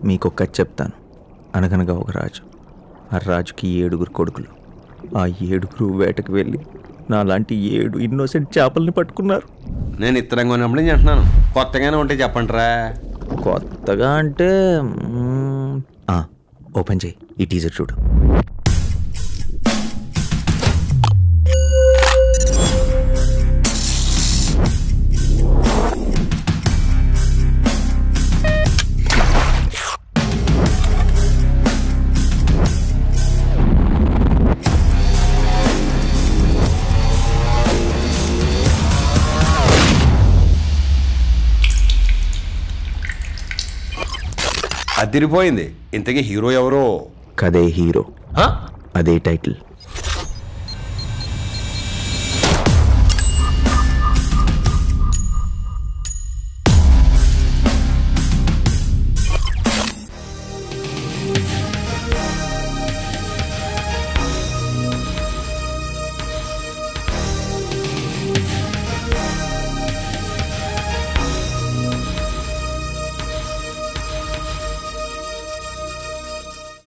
మీకు ఒక కథ చెప్తాను. అనగనగా ఒక రాజు. ఆ రాజుకి 7 కొడుకులు. ఆ 7 వేటకు వెళ్ళి నాలాంటి 7 ఇన్నోసెంట్ చేపల్ని పట్టుకున్నారు. నేను ఇత్తరంగా ఉన్నప్పుడు నేను అంటున్నాను, కొత్తగానే ఉంటే చెప్పండిరా. కొత్తగా అంటే ఓపెన్ చేయి, ఈ టీజర్ చూడు. అదిరిపోయింది. ఇంతకీ హీరో ఎవరో? కదే హీరో, అదే టైటిల్.